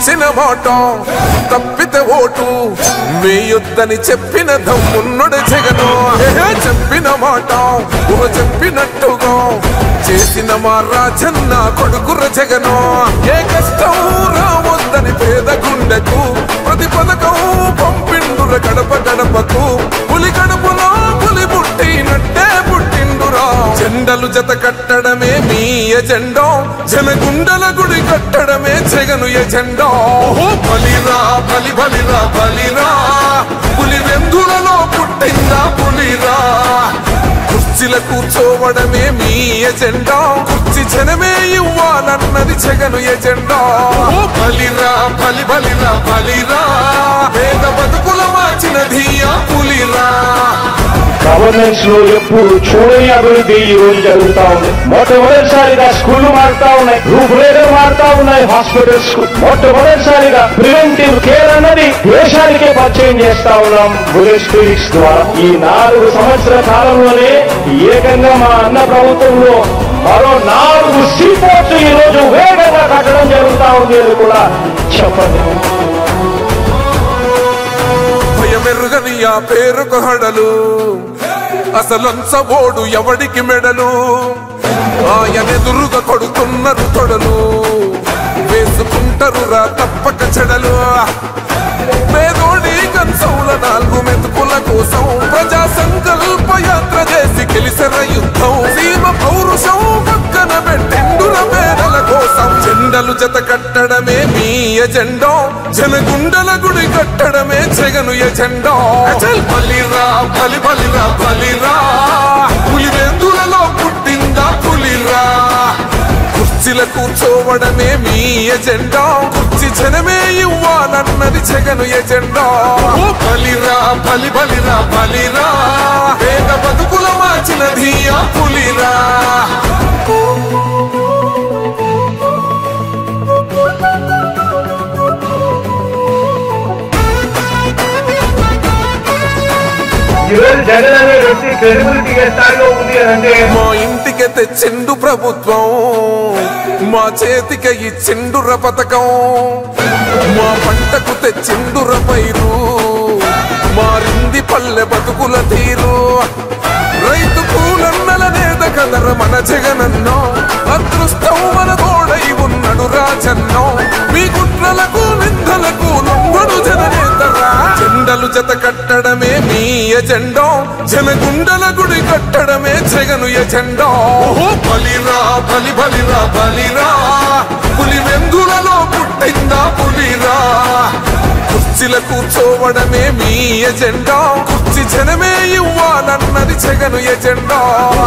ఇచ్చిన మాట తప్పితే ఓటు వేయొద్దని చెప్పిన దమ్మున్నడు జగను చెప్పిన మాట చెప్పినట్టుగా చేసిన మా రాజన్న కొడుకుర జగను ఏ కష్టం రావద్దని పేద గుండెకు ప్రతి పథకం పంపిండుర గడప గడపకు పులి గడపలో పులి పుట్టినట్టే పుట్టిండురా జెండలు జత కట్టడమే మీ ఎజెండా జనగుండల గుడి కట్టడమే జగను ఎజెండా బలిరా బలి బలిరా బలిరా పులి వెందులలో పుట్టిందా పులిరా కుర్చీల కూర్చోవడమే మీ ఎజెండా కుర్చీ జనమే ఇవ్వాలన్నది జగను ఎజెండా బలిరా బలి బలిరా బలిరా పేద బతుకుల మార్చినది ఆ పులిరా గవర్నెన్స్ లో ఎప్పుడు చూడని అభివృద్ధి ఈ రోజు జరుగుతా ఉంది. మొట్టమొదటిసారిగా స్కూళ్లు మారుతా ఉన్నాయి, రూపురేఖలు మారుతా ఉన్నాయి, హాస్పిటల్స్ మొట్టమొదటిసారిగా ప్రివెంటివ్ కేర్ అన్నది దేశానికే పరిచయం చేస్తా ఉన్నాం బుల్లెట్ క్లినిక్స్ ద్వారా. ఈ 4 సంవత్సరాల కాలంలోనే ఏకంగా మా అన్న ప్రభుత్వంలో మరో 4 సీపోర్ట్స్ ఈ రోజు వేగంగా కట్టడం జరుగుతా ఉంది అని కూడా చెప్పండి. భయమెరుగని ఆ పేరుకు హడలు అసలంచబోడు ఎవడికి మెడలు ఆయనెదురుగా కొడుతున్నారు తొడలు వేసుకుంటారు రా తప్పక చెడలు పేదోడి కంచౌల 4 మెతుకుల కోసం ప్రజా సంకల్ప యాత్ర చేసి గెలిసిన యుద్ధం సీమ పౌరుషం పక్కన పెట్టిండుల పేదల కోసం జెండలు జత కట్టడమే మీ ఎజెండా జనగుండల గుడి కట్టడమే జగను ఎజెండా బలిరా బలి బలిరా బలిరా పులి వెందులలో పుట్టిందా పులిరా కుర్చీల కూర్చోవడమే మీ ఎజెండా కుర్చీ జనమే ఇవ్వాలన్నది జగను ఎజెండా బలిరా బలి బలిరా బలిరా పేద బతుకుల మార్చినది ఆ పులిరా జగన్ అనే వ్యక్తి క్రెడిబిలిటీ ఏ స్థాయిలో ఉంది అంటే మా ఇంటికి తెచ్చిండు ప్రభుత్వం మా చేతికి ఇచ్చిండుర పథకం మా పంటకు తెచ్చిండుర పైరు మారింది పల్లె బతుకుల తీరు రైతు కూలన్నల నేత కదర మన జగనన్నో అదృష్టం మన తోడై ఉన్నాడు రాజన్నో మీ కుట్రలకు నిందలకు లొంగడు జననేతరా జెండలు జత కట్టడమే మీ ఎజెండా జనగుండల గుడి కట్టడమే జగను ఎజెండా బలిరా బలి బలిరా బలిరా పులి వెందులలో పుట్టిందా పులిరా కుర్చీల కూర్చోవడమే మీ ఎజెండా కుర్చీ జనమే ఇవ్వాలన్నది జగను ఎజెండా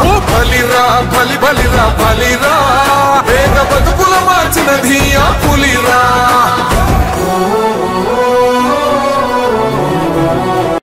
బలిరా బలి బలిరా బలిరా పేద బతుకుల మార్చినది ఆ పులి